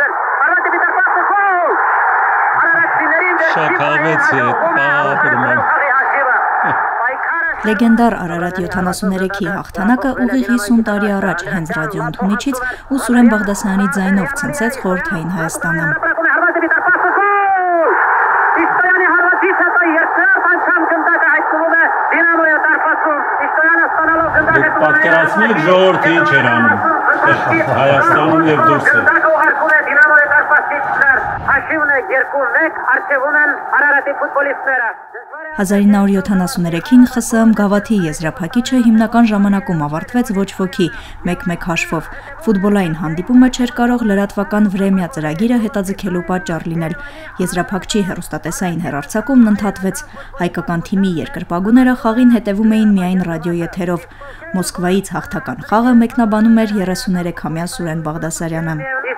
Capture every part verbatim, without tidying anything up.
Լեգենդար Արարատ յոթանասուններեքի հաղթանակը ուղիղ հիսուն տարի առաջ հենց ռադիո ընդունիչից ու Սուրեն Բաղդասարյանի ձայնով ցնցեց խորհրդային Հայաստանը։ Պատկերացնեք ժողովրդի ինչ էր անում Հայաստանում և դուրսը։ հազար ինը հարյուր յոթանասուններեքին ԽՍՀՄ գավաթի եզրափակիչը հիմնական ժամանակում ավարտվեց ոչ ոքի մեկ-մեկ հաշվով։ Ֆուտբոլային հանդիպումը չէր կարող լրատվական վրեմյա ծրագիրը հետաձգելու պատճառ լինել։ Եզրափակչի հեռուստատեսային հեռարձակումն ընդհատվեց։ Հայկական թիմի երկրպագուները խաղին հետևում էին միայն ռադիոեթերով։ Մոսկվայից հաղթական խաղը մեկնաբանում էր երեսուներեքամյա Սուրեն Բաղդասարյանը։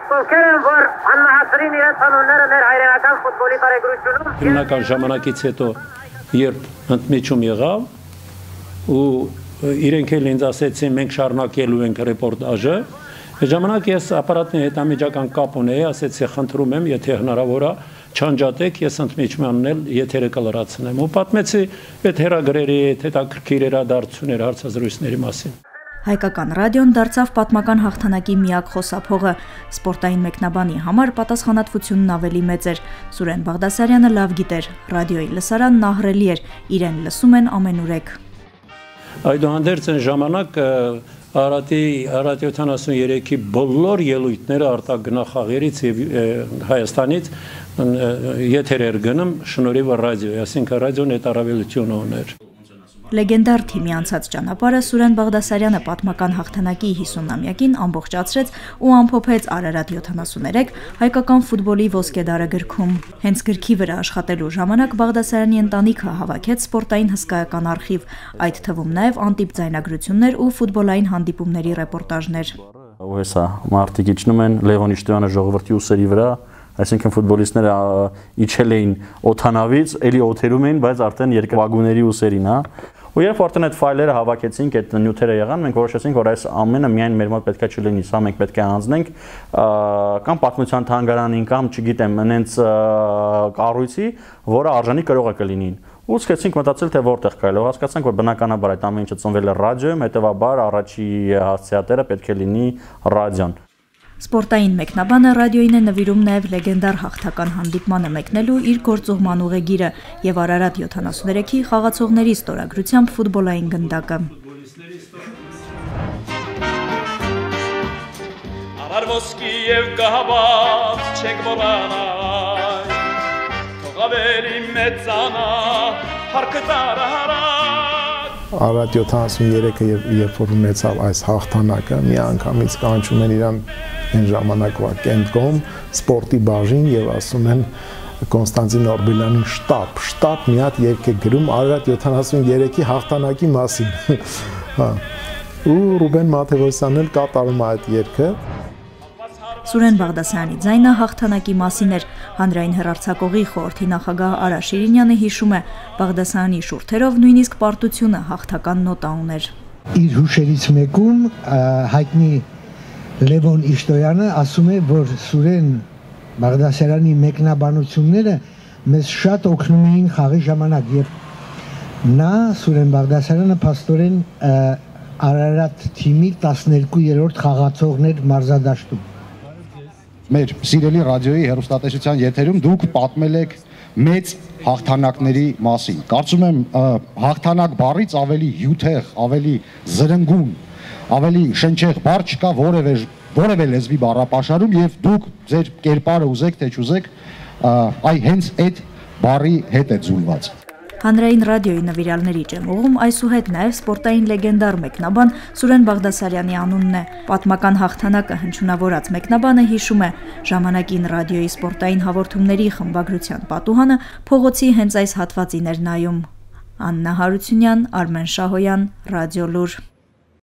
Հիմնական ժամանակից հետո երբ ընդմիջում եղավ ու իրենք էլ ինձ ասեցին մենք շարունակելու ենք ռեպորտաժը, ժամանակ ես ապարատնի հետ անմիջական կապ ունեի, ասեցի խնդրում եմ, եթե հնարավոր է չանջատեք, ես ընդմիջմանն էլ եթերը կլրացնեմ ու պատմեցի այդ հեռագրերի, այդ հետաքրքիր իրադարձություններ, հարցազրույցների մասին։ Հայկական ռադիոն դարձավ պատմական հաղթանակի միակ խոսափողը։ Սպորտային մեկնաբանի համար պատասխանատվությունն ավելի մեծ էր։ Սուրեն Բաղդասարյանը լավ գիտեր, ռադիոյի լսարանն ահռելի էր, իրեն լսում են ամենուրեք։ Այդուհանդերձ այն ժամանակ Արարատի Արարատ յոթանասուններեքի բոլոր ելույթները արտագնախաղերից և Հայաստանից եթեր էր գնում շնորհիվ ռադիոյի, այսինքն ռադիոն այդ առավելությունը ուներ։ Լեգենդար թիմի անցած ճանապարհը Սուրեն Բաղդասարյանը պատմական հաղթանակի հիսունամյակին ամբողջացրեց ու ամփոփեց Արարատ յոթանասուններեք հայկական ֆուտբոլի ոսկեդարը գրքում։ Հենց գրքի վրա աշխատելու ժամանակ Բաղդասարյանի ընտանիքը հավաքեց սպորտային հսկայական արխիվ, այդ թվում նաև անտիպ ձայնագրություններ ու ֆուտբոլային հանդիպումների ռեպորտաժներ։ Ու հեսա մարդիկ իջնում են Լևոն Իշտոյանը ժողովրդի ուսերի վրա, այսինքն ֆուտբոլիստները իջել էին օդանավից, էլի օթերում էին, բայց արդեն երկվագուների ուսերին, հա։ Ու երբ արդեն այդ ֆայլերը հավաքեցինք, այդ նյութերը եղան, մենք որոշեցինք, որ այս ամենը միայն մեր մոտ պետք է չլինի, սա մենք պետք է հանձնենք կամ պատմության թանգարանին, կամ չգիտեմ, նենց կառույցի, որը արժանի կարող է կլինին։ Ու սկսեցինք մտածել, թե որտեղ կարելի, հասկացանք, որ բնականաբար այդ ամեն ինչը ծնվել է ռադիոյում, հետևաբար առաջի հասցեատերը պետք է լինի ռադիոն։ Սպորտային մեկնաբանը ռադիոյին է նվիրում նաև լեգենդար հաղթական հանդիպմանը մեկնելու իր գործուղման ուղեգիրը և Արարատ յոթանասուններեքի խաղացողների ստորագրությամբ ֆուտբոլային գնդակը։ Ամար ոսկի և գահաբաց չենք մոռանալ, թող ավելի մեծանա փառքը տարարար։ Արարատ յոթանասուններեքը երբ որ ունեցավ այս հաղթանակը, մի անգամից կանչում են իրան այն ժամանակվա կենտրոն, սպորտի բաժին և ասում են Կոնստանտին Օրբելյանին շտապ, շտապ մի հատ երգ է գրում Արարատ յոթանասուններեքի հաղթանակի մասին։ Ու Ռուբեն Մաթևոսյանն էլ կատարում է այդ երգը։ Սուրեն Բաղդասարյանի ձայնը հաղթանակի մասին էր։ Հանրային հեռարձակողի խորհրդի նախագահ Արա Շիրինյանը հիշում է, Բաղդասարյանի շուրթերով նույնիսկ պարտությունը հաղթական նոտա ուներ։ Իր հուշերից մեկում հայտնի Լևոն Իշտոյանը ասում է, որ Սուրեն Բաղդասարյանի մեկնաբանությունները մեզ շատ օգնում էին խաղի ժամանակ, եւ նա Սուրեն Բաղդասարյանը փաստորեն Արարատ թիմի տասներկու-երրորդ խաղացողն էր մարզադաշտում։ Մեր սիրելի ռադիոյի հեռուստատեսության եթերում դուք պատմել եք մեծ հաղթանակների մասին։ Կարծում եմ հաղթանակ բառից ավելի հյութեղ, ավելի զրնգուն, ավելի շնչեղ բառ չկա որևէ որևէ լեզվի բառապաշարում եւ դուք ձեր կերպարը ուզեք թե չուզեք այ հենց այդ բառի հետ է ձուլված։ Հանրային ռադիոյի նվիրալների ջեմուղում այսուհետ նաև սպորտային լեգենդար մեկնաբան Սուրեն Բաղդասարյանի անունն է։ Պատմական հաղթանակը հնչյունավորած մեկնաբանը հիշում է, ժամանակին ռադիոյի սպորտային հաղորդումների խմբագրության պատուհանը փողոցի հենց այս հատվածին էր նայում։ Աննա Հարությունյան, Արմեն Շահոյան, Ռադիո Լուր։